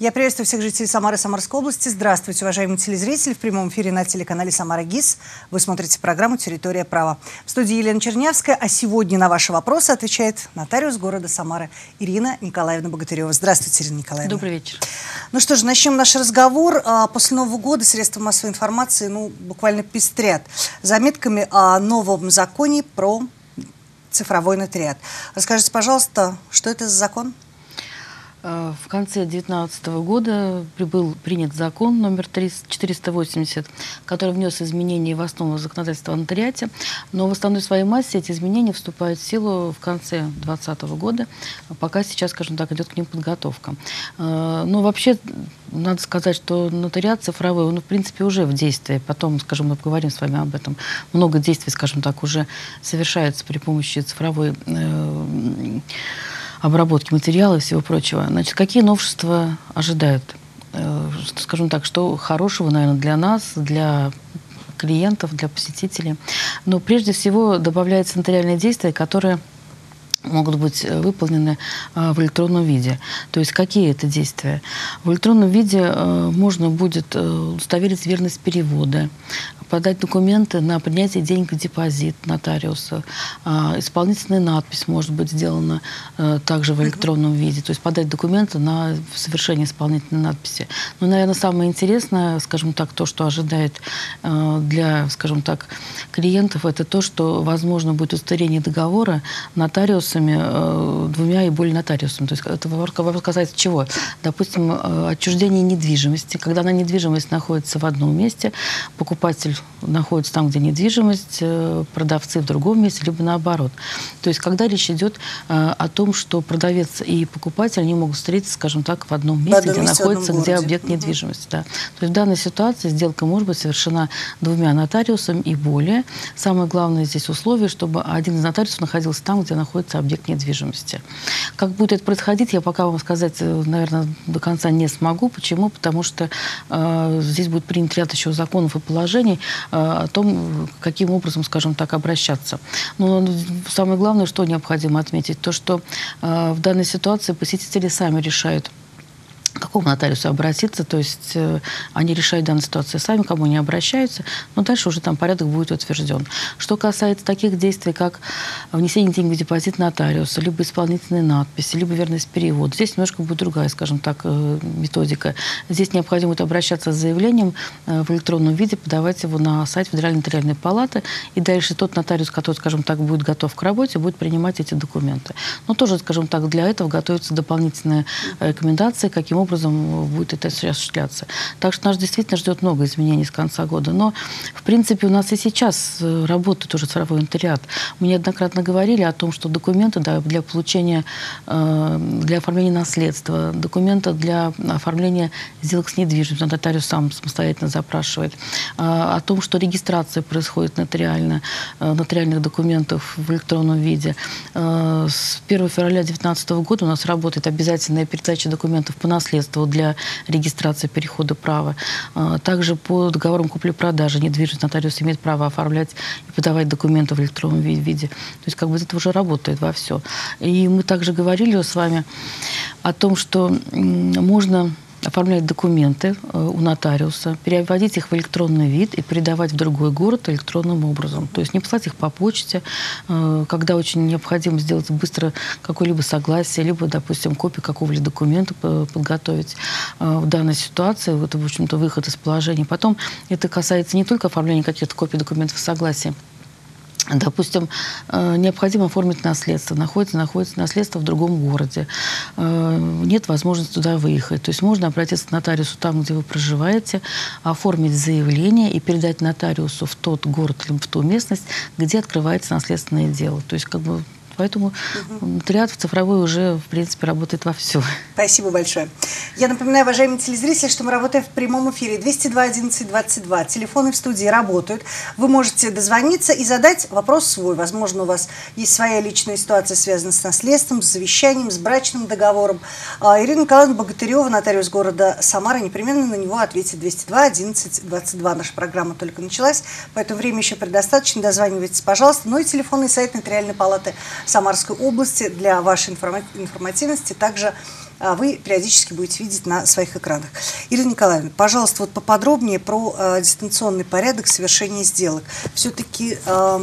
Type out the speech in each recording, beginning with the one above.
Я приветствую всех жителей Самары и Самарской области. Здравствуйте, уважаемые телезрители. В прямом эфире на телеканале «Самара ГИС» вы смотрите программу «Территория права». В студии Елена Чернявская, а сегодня на ваши вопросы отвечает нотариус города Самары Ирина Николаевна Богатырева. Здравствуйте, Ирина Николаевна. Добрый вечер. Ну что же, начнем наш разговор. После Нового года средства массовой информации буквально пестрят заметками о новом законе про цифровой нотариат. Расскажите, пожалуйста, что это за закон? В конце 2019 года был принят закон номер 480, который внес изменения в основу законодательства о нотариате, но в основной своей массе эти изменения вступают в силу в конце 2020 года, пока сейчас, скажем так, идет к ним подготовка. Но вообще, надо сказать, что нотариат цифровой, он, в принципе, уже в действии. Потом, скажем, мы поговорим с вами об этом. Много действий, скажем так, уже совершается при помощи цифровой обработки материала и всего прочего. Значит, какие новшества ожидают? Скажем так, что хорошего, наверное, для нас, для клиентов, для посетителей. Но прежде всего добавляются нотариальные действия, которые могут быть выполнены в электронном виде. То есть какие это действия? В электронном виде можно будет удостоверить верность перевода, подать документы на принятие денег в депозит нотариуса. Исполнительная надпись может быть сделана также в электронном виде. То есть подать документы на совершение исполнительной надписи. Но, наверное, самое интересное, скажем так, то, что ожидает для, скажем так, клиентов, это то, что возможно будет удостоверение договора нотариусами, двумя и более нотариусами. То есть это вопрос касается чего? Допустим, отчуждение недвижимости. Когда недвижимость находится в одном месте, покупатель находится там, где недвижимость, продавцы в другом месте, либо наоборот. То есть, когда речь идет о том, что продавец и покупатель, они могут встретиться, скажем так, в одном месте, где находится, где объект недвижимости. Да. То есть, в данной ситуации сделка может быть совершена двумя нотариусами и более. Самое главное здесь условие, чтобы один из нотариусов находился там, где находится объект недвижимости. Как будет это происходить, я пока вам сказать, наверное, до конца не смогу. Почему? Потому что здесь будет принят ряд еще законов и положений о том, каким образом, скажем так, обращаться. Но самое главное, что необходимо отметить, то, что в данной ситуации посетители сами решают, к какому нотариусу обратиться, то есть они решают данную ситуацию сами, кому они обращаются, но дальше уже там порядок будет утвержден. Что касается таких действий, как внесение денег в депозит нотариуса, либо исполнительные надписи, либо верность перевода, здесь немножко будет другая, скажем так, методика. Здесь необходимо будет обращаться с заявлением в электронном виде, подавать его на сайт Федеральной нотариальной палаты, и дальше тот нотариус, который, скажем так, будет готов к работе, будет принимать эти документы. Но тоже, скажем так, для этого готовятся дополнительные рекомендации, каким образом будет это осуществляться. Так что нас действительно ждет много изменений с конца года. Но, в принципе, у нас и сейчас работает уже цифровой нотариат. Мы неоднократно говорили о том, что документы для получения, для оформления наследства, документы для оформления сделок с недвижимостью, нотариус сам самостоятельно запрашивает, о том, что регистрация происходит нотариальных документов в электронном виде. С 1 февраля 2019 года у нас работает обязательная передача документов по наследству для регистрации перехода права. Также по договорам купли-продажи недвижимость нотариус имеет право оформлять и подавать документы в электронном виде. То есть как бы это уже работает во все. И мы также говорили с вами о том, что можно оформлять документы у нотариуса, переводить их в электронный вид и передавать в другой город электронным образом. То есть не послать их по почте, когда очень необходимо сделать быстро какое-либо согласие, либо, допустим, копию какого-либо документа подготовить в данной ситуации. Это, в общем-то, выход из положения. Потом это касается не только оформления каких-то копий документов согласия. Допустим, необходимо оформить наследство. Находится наследство в другом городе. Нет возможности туда выехать. То есть можно обратиться к нотариусу там, где вы проживаете, оформить заявление и передать нотариусу в тот город либо в ту местность, где открывается наследственное дело. То есть как бы поэтому нотариат цифровой уже, в принципе, работает вовсю. Спасибо большое. Я напоминаю, уважаемые телезрители, что мы работаем в прямом эфире. 202 11 22. Телефоны в студии работают. Вы можете дозвониться и задать вопрос свой. Возможно, у вас есть своя личная ситуация, связанная с наследством, с завещанием, с брачным договором. Ирина Николаевна Богатырева, нотариус города Самара, непременно на него ответит. 202 11 22. Наша программа только началась, поэтому время еще предостаточно. Дозванивайтесь, пожалуйста. Ну и телефонный сайт Нотариальной палаты Самарской области. Для вашей информативности также вы периодически будете видеть на своих экранах. Ирина Николаевна, пожалуйста, вот поподробнее про дистанционный порядок совершения сделок. Все-таки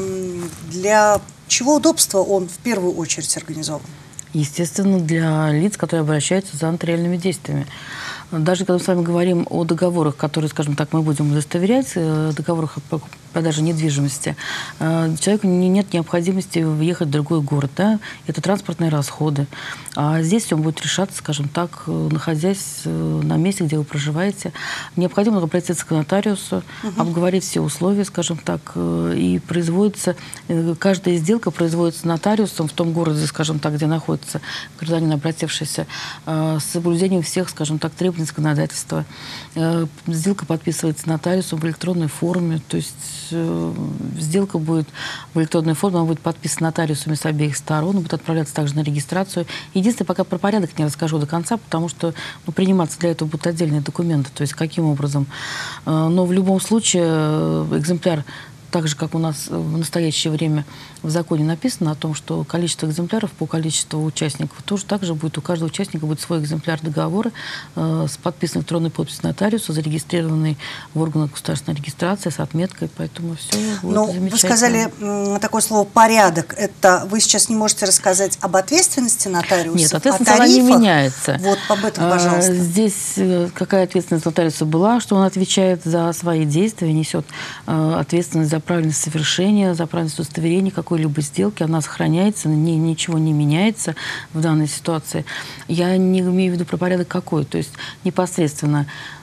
для чего удобства он в первую очередь организован? Естественно, для лиц, которые обращаются за нотариальными действиями. Даже когда мы с вами говорим о договорах, которые, скажем так, мы будем удостоверять, договорах о продаже недвижимости, человеку нет необходимости въехать в другой город, да? Это транспортные расходы. А здесь все будет решаться, скажем так, находясь на месте, где вы проживаете. Необходимо обратиться к нотариусу, обговорить все условия, скажем так, и производится, каждая сделка производится нотариусом в том городе, скажем так, где находится гражданин, обратившийся, с соблюдением всех, скажем так, требований законодательства. Сделка подписывается нотариусом в электронной форме, то есть сделка будет в электронной форме, она будет подписана нотариусами с обеих сторон, будет отправляться также на регистрацию. Единственное, пока про порядок не расскажу до конца, потому что приниматься для этого будут отдельные документы, то есть каким образом. Но в любом случае экземпляр, так же, как у нас в настоящее время в законе написано о том, что количество экземпляров по количеству участников, тоже также будет, у каждого участника будет свой экземпляр договора с подписанной электронной подписью нотариуса, зарегистрированный в органах государственной регистрации, с отметкой, поэтому все будет замечательно. Вы сказали такое слово «порядок». Это вы сейчас не можете рассказать об ответственности нотариуса? Нет, ответственность она не меняется. Вот об этом, пожалуйста. Здесь какая ответственность нотариуса была, что он отвечает за свои действия, несет ответственность за правильность совершения, за правильность удостоверения какой-либо сделки, она сохраняется, ничего не меняется в данной ситуации. Я не имею в виду про порядок какой, то есть непосредственно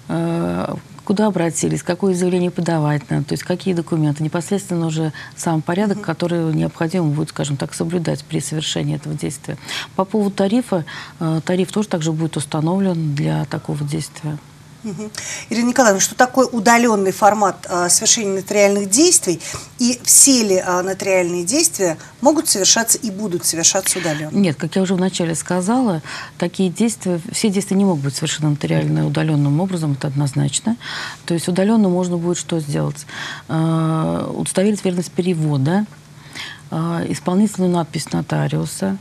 куда обратились, какое заявление подавать надо, то есть какие документы, непосредственно уже сам порядок, который необходимо будет, скажем так, соблюдать при совершении этого действия. По поводу тарифа, тариф тоже также будет установлен для такого действия. Ирина Николаевна, что такое удаленный формат совершения нотариальных действий, и все ли нотариальные действия могут совершаться и будут совершаться удаленно? Нет, как я уже вначале сказала, такие действия, все действия не могут быть совершены нотариально удаленным образом, это однозначно. То есть удаленно можно будет что сделать? Удостоверить верность перевода, исполнительную надпись нотариуса,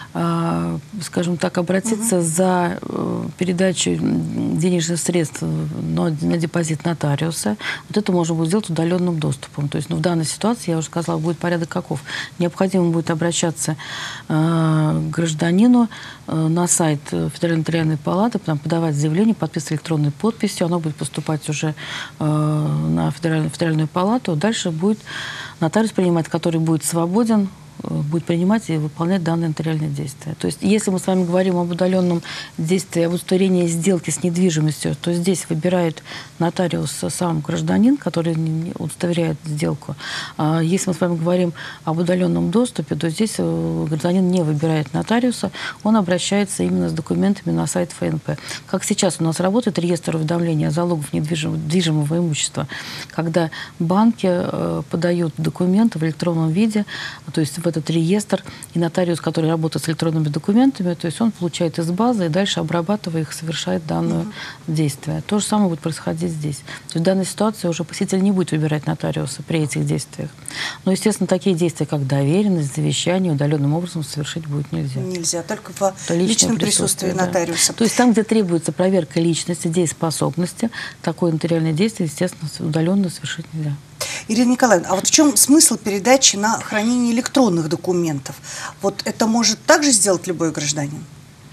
скажем так, обратиться за передачей денежных средств на депозит нотариуса. Вот это можно будет сделать удаленным доступом. То есть в данной ситуации, я уже сказала, будет порядок каков. Необходимо будет обращаться к гражданину на сайт Федеральной нотариальной палаты, там подавать заявление, подписывать электронной подписью, оно будет поступать уже на Федеральную палату. Дальше будет нотариус принимать, который будет свободен, будет принимать и выполнять данные нотариальные действия. То есть, если мы с вами говорим об удаленном действии, об удостоверении сделки с недвижимостью, то здесь выбирает нотариус сам гражданин, который удостоверяет сделку. А если мы с вами говорим об удаленном доступе, то здесь гражданин не выбирает нотариуса, он обращается именно с документами на сайт ФНП. Как сейчас у нас работает реестр уведомления о залогах недвижимого имущества, когда банки подают документы в электронном виде, то есть в этот реестр, и нотариус, который работает с электронными документами, то есть он получает из базы и дальше, обрабатывая их, совершает данное действие. То же самое будет происходить здесь. То есть в данной ситуации уже посетитель не будет выбирать нотариуса при этих действиях. Но, естественно, такие действия, как доверенность, завещание, удаленным образом совершить будет нельзя. Нельзя, только в личном присутствии нотариуса. То есть там, где требуется проверка личности, дееспособности, такое нотариальное действие, естественно, удаленно совершить нельзя. Ирина Николаевна, а вот в чем смысл передачи на хранение электронных документов? Вот это может также сделать любой гражданин?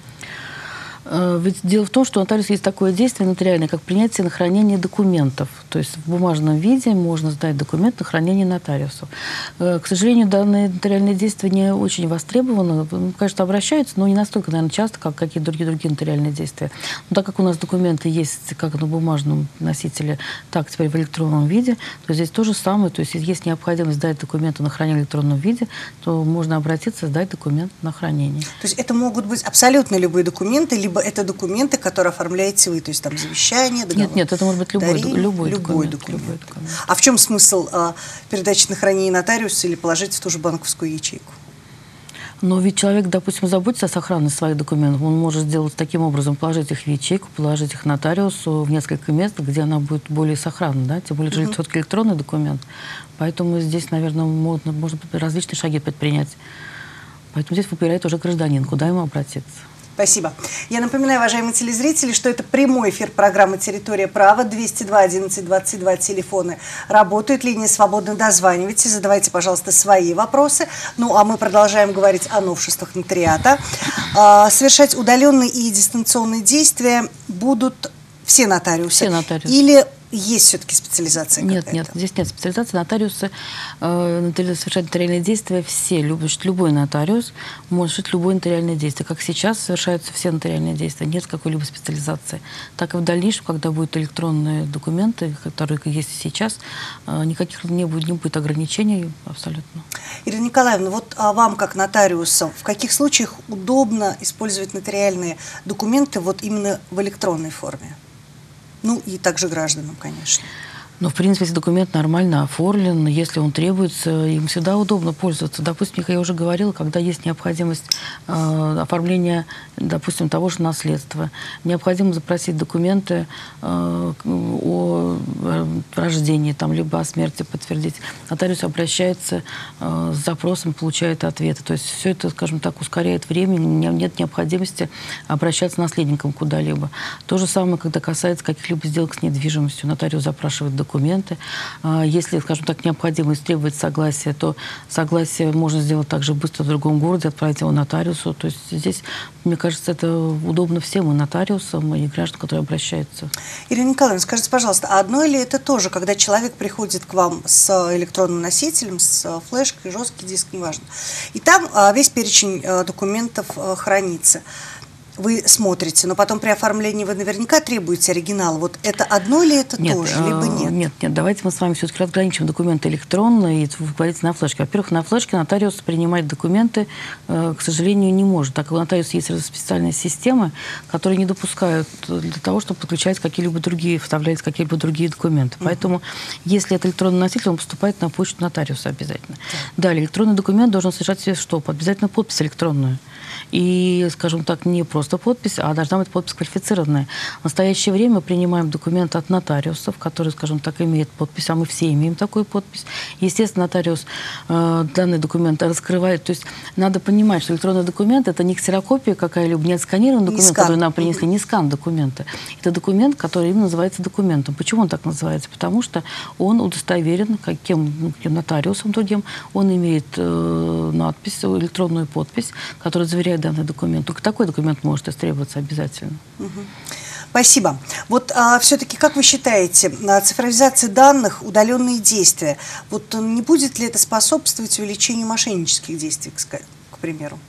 Ведь дело в том, что у нотариуса есть такое действие нотариальное, как принятие на хранение документов. То есть в бумажном виде можно сдать документ на хранение нотариусу. К сожалению, данное нотариальное действие не очень востребовано. Конечно, обращаются, но не настолько, наверное, часто, как какие-то другие нотариальные действия. Но так как у нас документы есть как на бумажном носителе, так теперь в электронном виде, то здесь то же самое. То есть если есть необходимость сдать документы на хранение в электронном виде, то можно обратиться, сдать документ на хранение. То есть это могут быть абсолютно любые документы, либо это документы, которые оформляете вы, то есть там завещание, договор? Нет, это может быть любой документ. А в чем смысл передачи на хранение нотариуса или положить в ту же банковскую ячейку? Но ведь человек, допустим, заботится о сохранности своих документов, он может сделать таким образом, положить их в ячейку, положить их нотариусу в несколько мест, где она будет более сохранна, да? Тем более, это все-таки электронный документ. Поэтому здесь, наверное, можно различные шаги предпринять Поэтому здесь выбирает уже гражданин, куда ему обратиться. Спасибо. Я напоминаю, уважаемые телезрители, что это прямой эфир программы «Территория права». 202-11-22 телефоны работают, линии свободно, дозванивайте, задавайте, пожалуйста, свои вопросы. Ну, а мы продолжаем говорить о новшествах нотариата. Совершать удаленные и дистанционные действия будут все нотариусы? Все нотариусы. Или есть все-таки специализация какая-то? Нет, здесь нет специализации. Нотариусы совершают нотариальные действия все. Любой нотариус может совершить любое нотариальное действие. Как сейчас совершаются все нотариальные действия, нет какой-либо специализации. Так и в дальнейшем, когда будут электронные документы, которые есть сейчас, никаких не будет ограничений абсолютно. Ирина Николаевна, вот вам, как нотариусу, в каких случаях удобно использовать нотариальные документы вот именно в электронной форме? Ну и также гражданам, конечно. Но, в принципе, если документ нормально оформлен, если он требуется, им всегда удобно пользоваться. Допустим, как я уже говорила, когда есть необходимость оформления, допустим, того же наследства, необходимо запросить документы о рождении, там, либо о смерти подтвердить. Нотариус обращается с запросом, получает ответы. То есть все это, скажем так, ускоряет время, нет необходимости обращаться наследникам куда-либо. То же самое, когда касается каких-либо сделок с недвижимостью. Нотариус запрашивает документы. Если, скажем так, необходимость требует согласия, то согласие можно сделать также быстро в другом городе, отправить его нотариусу. То есть здесь, мне кажется, это удобно всем, и нотариусам, и гражданам, которые обращаются. Ирина Николаевна, скажите, пожалуйста, а одно или это тоже, когда человек приходит к вам с электронным носителем, с флешкой, жесткий диск, неважно, и там весь перечень документов хранится? Вы смотрите, но потом при оформлении вы наверняка требуете оригинал. Вот это одно или это тоже, либо нет? Нет, давайте мы с вами все-таки разграничим документы электронные и, вы говорите, на флешке. Во-первых, на флешке нотариус принимать документы, к сожалению, не может, так как у нотариуса есть специальные системы, которые не допускают для того, чтобы подключать какие-либо другие, вставлять какие-либо другие документы. Поэтому, если это электронный носитель, он поступает на почту нотариуса обязательно. Далее, электронный документ должен содержать в себе что? Обязательно подпись электронную. И, скажем так, не просто подпись, а должна быть подпись квалифицированная. В настоящее время мы принимаем документы от нотариусов, которые, скажем так, имеют подпись, а мы все имеем такую подпись. Естественно, нотариус данный документ раскрывает. То есть надо понимать, что электронный документ – это не ксерокопия какая-либо, не отсканированный документ, который нам принесли, не скан документа. Это документ, который именно называется документом. Почему он так называется? Потому что он удостоверен каким нотариусом другим, он имеет надпись, электронную подпись, которая заверяет данный документ. Только такой документ может истребоваться обязательно. Спасибо. Вот все-таки, как вы считаете, цифровизация данных, удаленные действия, вот не будет ли это способствовать увеличению мошеннических действий, к примеру?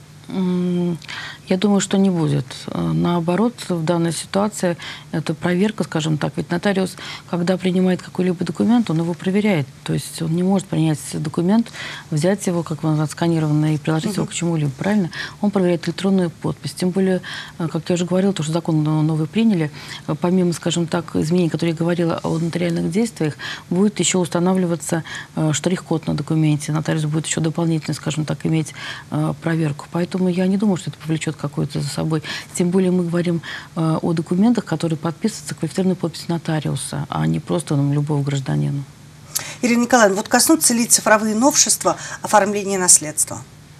Я думаю, что не будет. Наоборот, в данной ситуации это проверка, скажем так. Ведь нотариус, когда принимает какой-либо документ, он его проверяет. То есть он не может принять документ, взять его, как он отсканированный, и приложить его к чему-либо, правильно? Он проверяет электронную подпись. Тем более, как я уже говорила, то, что закон новый приняли, помимо, скажем так, изменений, которые я говорила о нотариальных действиях, будет еще устанавливаться штрих-код на документе. Нотариус будет еще дополнительно, скажем так, иметь проверку. Поэтому я не думаю, что это повлечет какой-то за собой. Тем более мы говорим о документах, которые подписываются квалифицированной подписью нотариуса, а не просто любого гражданина. Ирина Николаевна, вот коснутся ли цифровые новшества оформления наследства?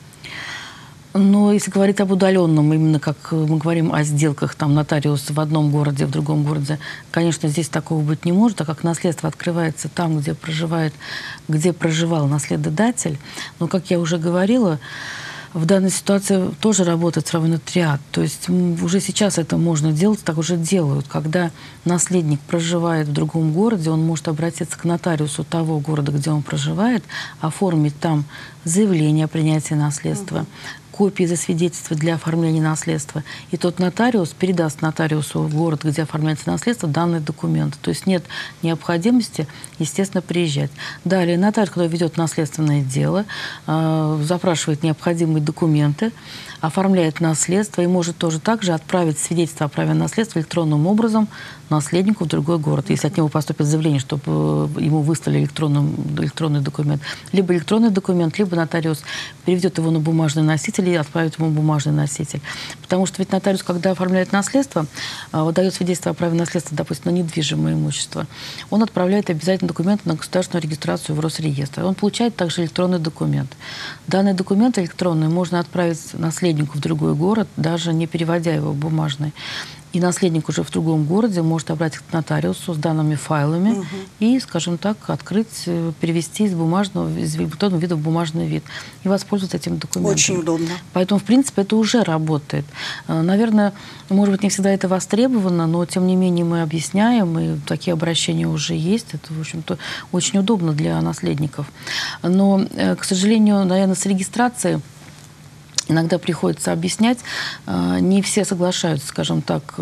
Но если говорить об удаленном, именно как мы говорим о сделках, там, нотариус в одном городе, в другом городе, конечно, здесь такого быть не может, так как наследство открывается там, где проживал наследодатель. Но, как я уже говорила, в данной ситуации тоже работает цифровой нотариат. То есть уже сейчас это можно делать, так уже делают. Когда наследник проживает в другом городе, он может обратиться к нотариусу того города, где он проживает, оформить там заявление о принятии наследства, копии засвидетельства для оформления наследства. И тот нотариус передаст нотариусу в город, где оформляется наследство, данный документ. То есть нет необходимости, естественно, приезжать. Далее нотариус, который ведет наследственное дело, запрашивает необходимые документы, оформляет наследство и может тоже также отправить свидетельство о праве на наследство электронным образом наследнику в другой город, если от него поступит заявление, чтобы ему выслали электронный документ. Либо электронный документ, либо нотариус переведет его на бумажный носитель, или отправить ему бумажный носитель. Потому что ведь нотариус, когда оформляет наследство, выдает свидетельство о праве наследства, допустим, на недвижимое имущество, он отправляет обязательно документы на государственную регистрацию в Росреестр. Он получает также электронный документ. Данный документ электронный можно отправить наследнику в другой город, даже не переводя его в бумажный. И наследник уже в другом городе может обратиться к нотариусу с данными файлами и, скажем так, открыть, перевести из бумажного, из электронного вида в бумажный вид и воспользоваться этим документом. Очень удобно. Поэтому, в принципе, это уже работает. Наверное, может быть, не всегда это востребовано, но, тем не менее, мы объясняем, и такие обращения уже есть. Это, в общем-то, очень удобно для наследников. Но, к сожалению, наверное, с регистрацией иногда приходится объяснять, не все соглашаются, скажем так,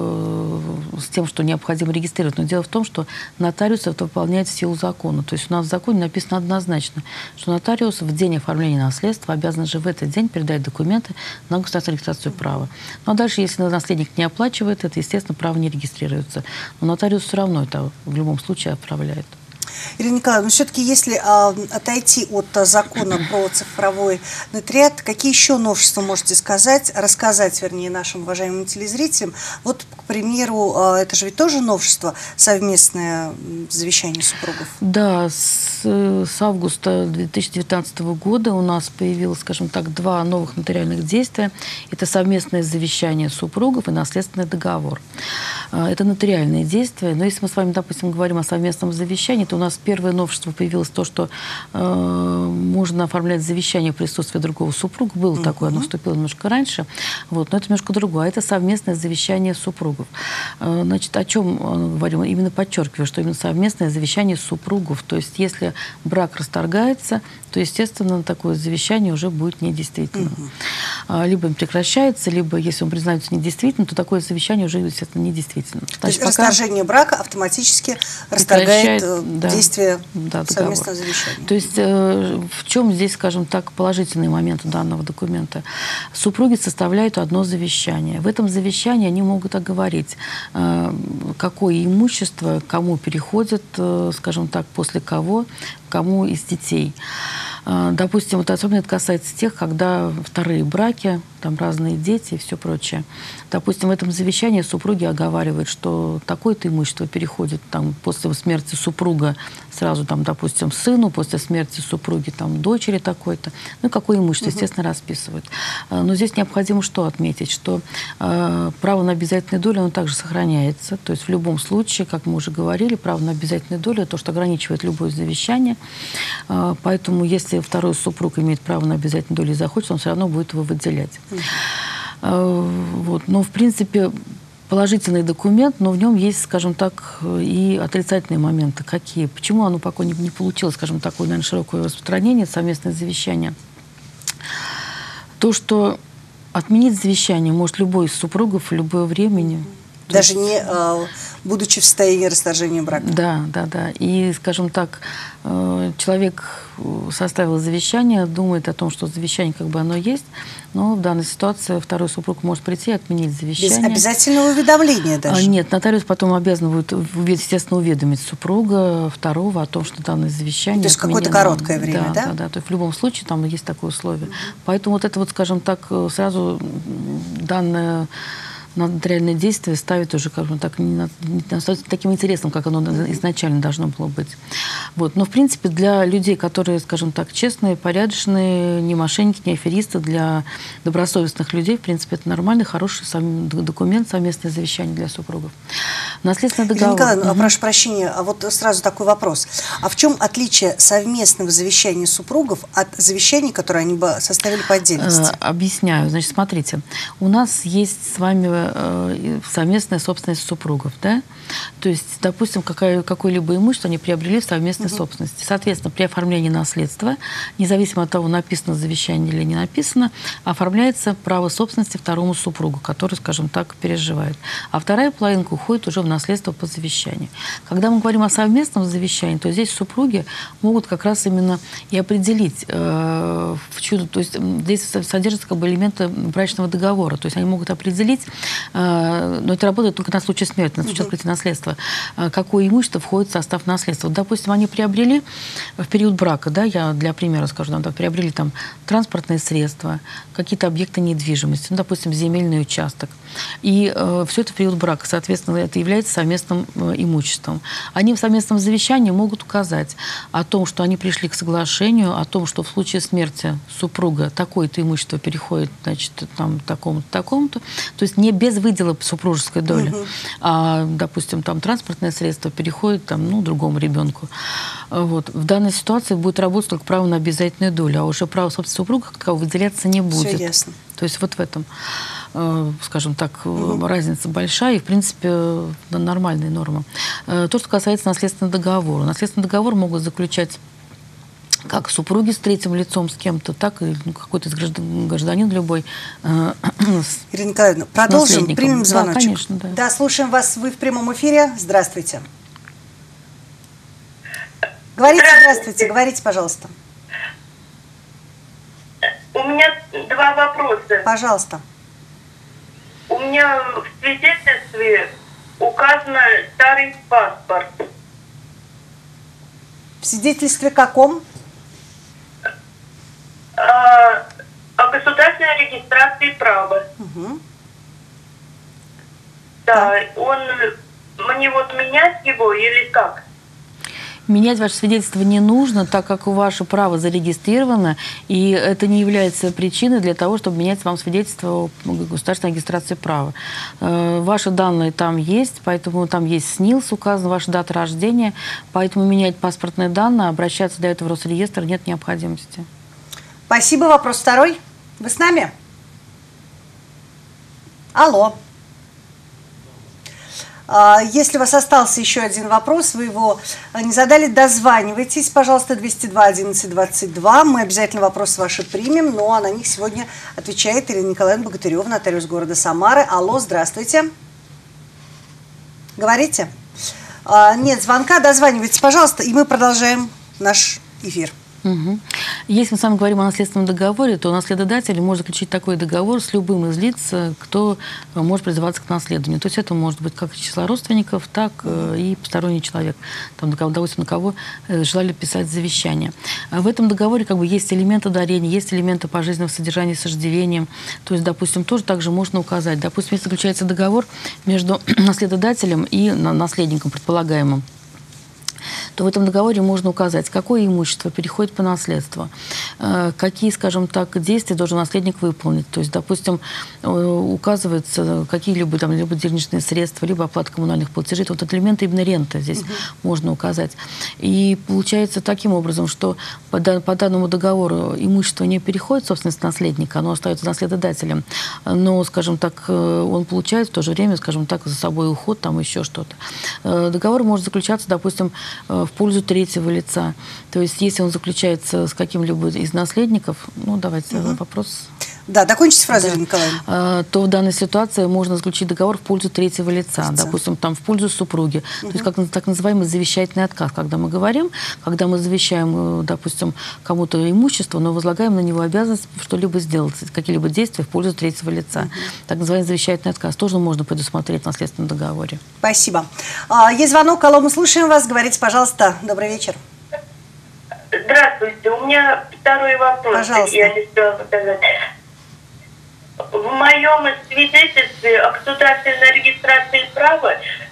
с тем, что необходимо регистрировать. Но дело в том, что нотариус это выполняет в силу закона. То есть у нас в законе написано однозначно, что нотариус в день оформления наследства обязан же в этот день передать документы на государственную регистрацию права. Но дальше, если наследник не оплачивает это, естественно, право не регистрируется. Но нотариус все равно это в любом случае отправляет. Ирина Николаевна, но все-таки если отойти от закона про цифровой нотариат, какие еще новшества можете рассказать, вернее, нашим уважаемым телезрителям? Вот, к примеру, это же ведь тоже новшество, совместное завещание супругов. Да, с августа 2019 года у нас появилось, скажем так, два новых нотариальных действия. Это совместное завещание супругов и наследственный договор. Это нотариальные действия. Но если мы с вами, допустим, говорим о совместном завещании, то у нас первое новшество появилось то, что можно оформлять завещание в присутствии другого супруга. Было такое, оно вступило немножко раньше, вот, но это немножко другое. Это совместное завещание супругов. Значит, о чем говорим? Именно подчеркиваю, что именно совместное завещание супругов. То есть, если брак расторгается, то, естественно, такое завещание уже будет недействительным. Либо он прекращается, либо, если он признается недействительным, то такое завещание уже, естественно, недействительно. Значит, то есть расторжение брака автоматически расторгает действие совместного завещания. То есть в чем здесь, скажем так, положительный момент данного документа? Супруги составляют одно завещание. В этом завещании они могут оговорить, какое имущество кому переходит, скажем так, после кого, кому из детей. Допустим, вот особенно это касается тех, когда вторые браки, там разные дети и все прочее. Допустим, в этом завещании супруги оговаривают, что такое-то имущество переходит там, после смерти супруга сразу, там, допустим, сыну, после смерти супруги там, дочери такой-то. Ну, какое имущество, естественно, расписывают. Но здесь необходимо что отметить, что право на обязательную долю, оно также сохраняется. То есть в любом случае, как мы уже говорили, право на обязательную долю – это то, что ограничивает любое завещание. Поэтому, если второй супруг имеет право на обязательную долю и захочет, он все равно будет его выделять. Вот. Но, в принципе, положительный документ, но в нем есть, скажем так, и отрицательные моменты. Какие? Почему оно пока не получило, скажем, такое, наверное, широкое распространение, совместное завещание? То, что отменить завещание может любой из супругов в любое время. Даже не будучи в состоянии расторжения брака. Да. И, скажем так, человек составил завещание, думает о том, что завещание как бы оно есть, но в данной ситуации второй супруг может прийти и отменить завещание. Без обязательного уведомления даже? Нет, нотариус потом обязан будет, естественно, уведомить супруга второго о том, что данное завещание... То есть какое-то короткое время, да? Да. То есть в любом случае там есть такое условие. Поэтому вот это вот, скажем так, сразу данное нотариальное действие ставит уже, как бы, так, не таким интересным, как оно изначально должно было быть. Вот. Но, в принципе, для людей, которые, скажем так, честные, порядочные, не мошенники, не аферисты, для добросовестных людей, в принципе, это нормальный, хороший документ, совместное завещание для супругов. Наследственный договор. Ирина Николаевна, прошу прощения, а вот сразу такой вопрос. А в чем отличие совместного завещания супругов от завещаний, которые они бы составили по отдельности? Объясняю. Значит, смотрите, у нас есть с вами совместная собственность супругов, да? То есть, допустим, какое-либо имущество они приобрели в совместной собственности. Соответственно, при оформлении наследства, независимо от того, написано завещание или не написано, оформляется право собственности второму супругу, который, скажем так, переживает. А вторая половинка уходит уже в наследство по завещанию. Когда мы говорим о совместном завещании, то здесь супруги могут как раз именно и определить, то есть здесь содержатся как бы элементы брачного договора. То есть они могут определить, Но это работает только на случай смерти, на случай открытия наследства. Какое имущество входит в состав наследства? Вот, допустим, они приобрели в период брака, да, я для примера скажу, там, приобрели там транспортные средства, какие-то объекты недвижимости, ну, допустим, земельный участок. И все это в период брака, соответственно, это является совместным имуществом. Они в совместном завещании могут указать о том, что они пришли к соглашению, о том, что в случае смерти супруга такое-то имущество переходит, значит, там, такому-то, такому-то. То есть не без выдела супружеской доли, а, допустим, там транспортное средство переходит там, ну, другому ребенку. Вот. В данной ситуации будет работать только право на обязательную долю, а уже право собственного супруга как такового выделяться не будет. Все ясно. То есть вот в этом, скажем так, разница большая и, в принципе, нормальная норма. То, что касается наследственного договора. Наследственный договор могут заключать как супруги с третьим лицом, с кем-то, так и какой-то гражданин любой. Ирина Николаевна, продолжим, примем звоночек. Да, конечно, да. Да, слушаем вас, вы в прямом эфире. Здравствуйте. Здравствуйте, говорите, пожалуйста. У меня два вопроса. Пожалуйста. У меня в свидетельстве указан старый паспорт. В свидетельстве каком? О государственной регистрации права. Угу. Да, мне вот менять его или как? Менять ваше свидетельство не нужно, так как ваше право зарегистрировано, и это не является причиной для того, чтобы менять вам свидетельство о государственной регистрации права. Ваши данные там есть, поэтому там есть СНИЛС, указана ваша дата рождения, поэтому менять паспортные данные, обращаться для этого в Росреестр нет необходимости. Спасибо. Вопрос второй. Вы с нами? Алло. Если у вас остался еще один вопрос, вы его не задали, дозванивайтесь, пожалуйста, 202-11-22. Мы обязательно вопросы ваши примем, ну а на них сегодня отвечает Ирина Николаевна Богатырева, нотариус города Самары. Алло, здравствуйте. Говорите? Нет звонка, дозванивайтесь, пожалуйста, и мы продолжаем наш эфир. Угу. Если мы с вами говорим о наследственном договоре, то наследодатель может заключить такой договор с любым из лиц, кто может призываться к наследованию. То есть это может быть как из числа родственников, так и посторонний человек, там, допустим, на кого желали писать завещание. В этом договоре как бы есть элементы дарения, есть элементы пожизненного содержания с иждивением. То есть, допустим, тоже также можно указать. Допустим, если заключается договор между наследодателем и наследником предполагаемым, то в этом договоре можно указать, какое имущество переходит по наследству, какие, скажем так, действия должен наследник выполнить. То есть, допустим, указываются какие-либо там, либо денежные средства, либо оплата коммунальных платежей. Вот элементы именно ренты здесь можно указать. И получается таким образом, что по данному договору имущество не переходит в собственность наследника, оно остается наследодателем, но, скажем так, он получает в то же время, скажем так, за собой уход, там еще что-то. Договор может заключаться, допустим, в пользу третьего лица. То есть, если он заключается с каким-либо из наследников, ну, давайте вопрос. Да, докончите фразу, Ирина Николаевна. То в данной ситуации можно заключить договор в пользу третьего лица, допустим, там, в пользу супруги. То есть, как так называемый завещательный отказ, когда мы говорим, когда мы завещаем, допустим, кому-то имущество, но возлагаем на него обязанность что-либо сделать, какие-либо действия в пользу третьего лица. Так называемый завещательный отказ тоже можно предусмотреть в наследственном договоре. Спасибо. Есть звонок, алло, мы слушаем вас, говорите, пожалуйста. Добрый вечер. Здравствуйте, у меня второй вопрос. Пожалуйста. Я не успела сказать. В моем свидетельстве о государственной регистрации права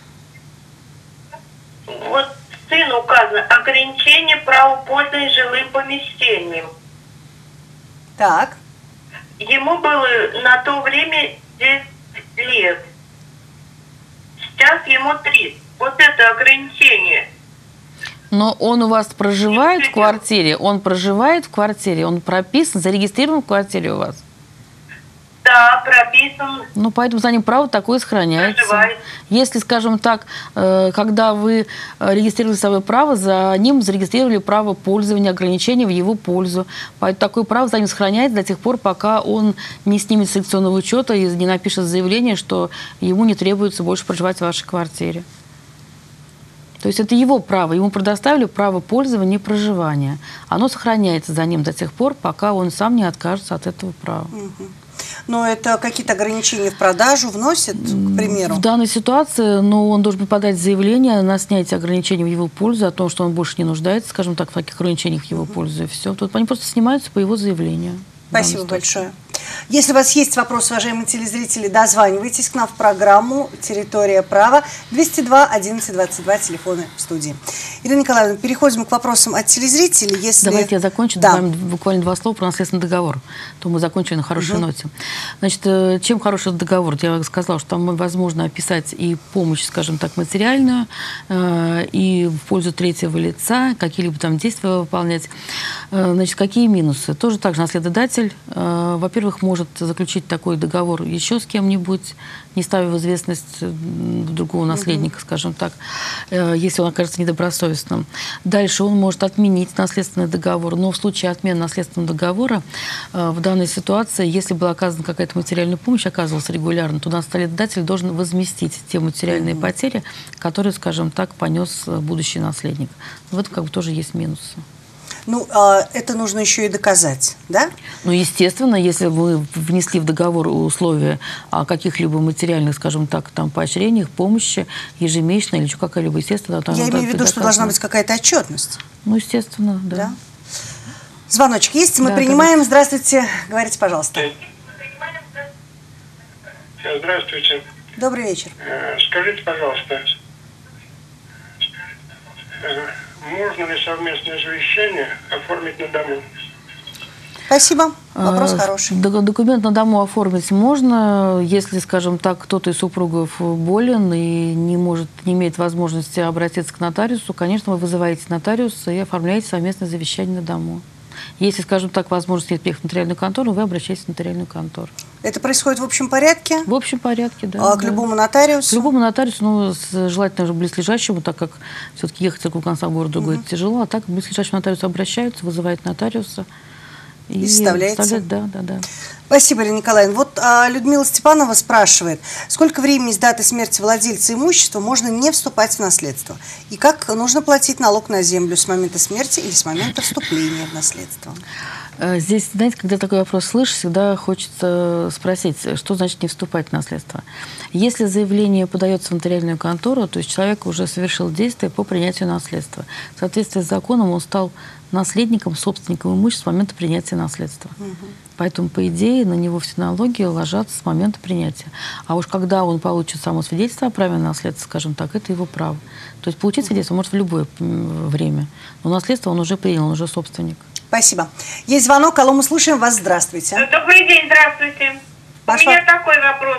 вот сын указано ограничение права пользования жилым помещением. Так. Ему было на то время 10 лет. Сейчас ему 3. Вот это ограничение. Но он у вас проживает в квартире? Он проживает в квартире? Он прописан, зарегистрирован в квартире у вас? Да, прописан. Ну, поэтому за ним право такое сохраняется. Проживает. Если, скажем так, когда вы регистрировали свое право, за ним зарегистрировали право пользования, ограничения в его пользу. Поэтому такое право за ним сохраняется до тех пор, пока он не снимет с селекционного учета и не напишет заявление, что ему не требуется больше проживать в вашей квартире. То есть это его право. Ему предоставили право пользования и проживания. Оно сохраняется за ним до тех пор, пока он сам не откажется от этого права. Но это какие-то ограничения в продажу вносят, к примеру? В данной ситуации, он должен подать заявление на снятие ограничений в его пользу, о том, что он больше не нуждается, скажем так, в таких ограничениях в его пользу, и все. Тут они просто снимаются по его заявлению. Спасибо большое. Если у вас есть вопросы, уважаемые телезрители, дозванивайтесь к нам в программу «Территория права». 202-11-22, телефоны в студии. Ирина Николаевна, переходим к вопросам от телезрителей. Давайте я закончу. Да. Буквально 2 слова про наследственный договор. То мы закончили на хорошей ноте. Значит, чем хороший договор? Я сказала, что там возможно описать и помощь, скажем так, материальную, и в пользу третьего лица, какие-либо там действия выполнять. Значит, какие минусы? Тоже так же наследодатель, во-первых, может заключить такой договор еще с кем-нибудь, не ставя в известность другого наследника, скажем так, если он окажется недобросовестным. Дальше он может отменить наследственный договор, но в случае отмены наследственного договора в данной ситуации, если была оказана какая-то материальная помощь, оказывалась регулярно, то наследодатель должен возместить те материальные потери, которые, скажем так, понес будущий наследник. В этом как бы тоже есть минусы. Это нужно еще и доказать, да? Естественно, если вы внесли в договор условия о каких-либо материальных, скажем так, там, поощрениях, помощи, ежемесячно или еще какая-либо, естественно... Я имею в виду, что должна быть какая-то отчетность. Естественно, да. Звоночек есть, мы принимаем. Здравствуйте, говорите, пожалуйста. Здравствуйте. Добрый вечер. Скажите, пожалуйста, можно ли совместное завещание оформить на дому? Спасибо. Вопрос хороший. Документ на дому оформить можно, если, скажем так, кто-то из супругов болен и не имеет возможности обратиться к нотариусу, конечно, вы вызываете нотариуса и оформляете совместное завещание на дому. Если, скажем так, возможности нет приехать в нотариальную контору, вы обращаетесь в нотариальную контору. Это происходит в общем порядке? В общем порядке, да. А к любому нотариусу? К любому нотариусу, желательно уже близлежащему, так как все-таки ехать с конца города будет тяжело, а так к близлежащему нотариусу обращаются, вызывают нотариуса. И составляете? Да. Спасибо, Ирина Николаевна. Вот Людмила Степанова спрашивает, сколько времени с даты смерти владельца имущества можно не вступать в наследство? И как нужно платить налог на землю с момента смерти или с момента вступления в наследство? Здесь, знаете, когда такой вопрос слышишь, всегда хочется спросить, что значит не вступать в наследство. Если заявление подается в нотариальную контору, то есть человек уже совершил действие по принятию наследства. В соответствии с законом он стал наследником, собственником имущества с момента принятия наследства. Поэтому, по идее, на него все налоги ложатся с момента принятия. А уж когда он получит само свидетельство о праве на наследство, скажем так, это его право. То есть получить свидетельство может в любое время. Но наследство он уже принял, он уже собственник. Спасибо. Есть звонок. Алло, мы слушаем вас. Здравствуйте. Добрый день, здравствуйте. У меня такой вопрос.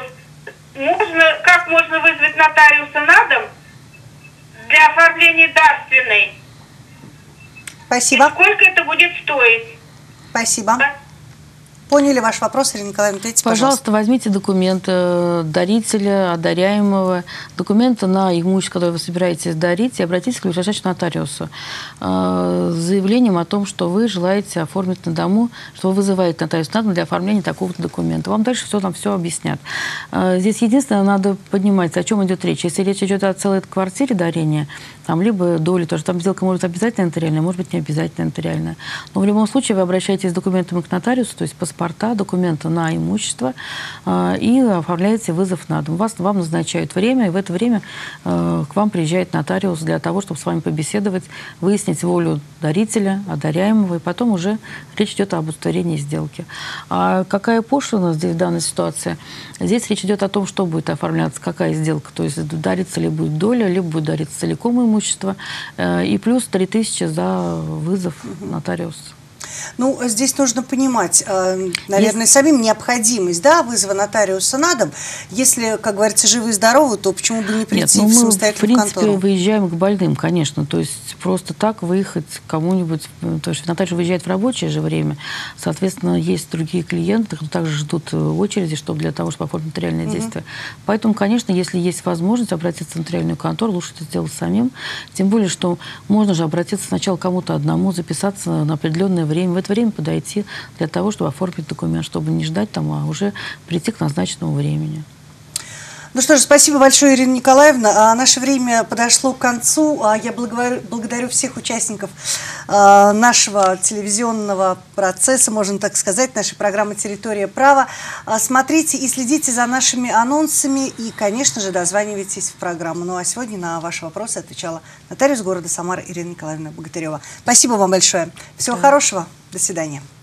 Как можно вызвать нотариуса на дом для оформления дарственной? Спасибо. И сколько это будет стоить? Спасибо. Поняли ваш вопрос, Ирина Николаевна? Пожалуйста, возьмите документы дарителя, одаряемого, документы на имущество, которое вы собираетесь дарить, и обратитесь к ближайшему нотариусу с заявлением о том, что вы желаете оформить на дому, что вы вызываете нотариус на дом для оформления такого-то документа. Вам дальше все объяснят. Здесь единственное, надо понимать, о чем идет речь. Если речь идет о целой квартире дарения, либо доли, тоже там сделка может быть обязательно нотариальная, может быть не обязательно нотариальная. Но в любом случае вы обращаетесь с документами к нотариусу, то есть паспорта, документы на имущество, и оформляете вызов на дом. Вам назначают время, и в это время к вам приезжает нотариус для того, чтобы с вами побеседовать, выяснить волю дарителя, одаряемого, и потом уже речь идет об удостоверении сделки. А какая пошлина здесь в данной ситуации? Здесь речь идет о том, что будет оформляться, какая сделка, то есть дарится ли будет доля, либо будет дариться целиком имущество, и плюс 3000 за вызов нотариуса. Здесь нужно понимать, наверное, самим необходимость вызова нотариуса на дом. Если, как говорится, живы и здоровы, то почему бы не прийти в самостоятельную контору? Мы, в принципе, выезжаем к больным, конечно. То есть просто так выехать кому-нибудь... То есть нотариус выезжает в рабочее же время. Соответственно, есть другие клиенты, кто также ждут очереди, для того, чтобы оформить нотариальное действие. Поэтому, конечно, если есть возможность обратиться в нотариальную контору, лучше это сделать самим. Тем более, что можно же обратиться сначала к кому-то одному, записаться на определенное время, в это время подойти для того, чтобы оформить документ, чтобы не ждать а уже прийти к назначенному времени. Ну что ж, спасибо большое, Ирина Николаевна. Наше время подошло к концу. Я благодарю всех участников нашего телевизионного процесса, можно так сказать, нашей программы «Территория права». Смотрите и следите за нашими анонсами и, конечно же, дозванивайтесь в программу. Ну а сегодня на ваши вопросы отвечала нотариус города Самары Ирина Николаевна Богатырева. Спасибо вам большое. Всего хорошего. До свидания.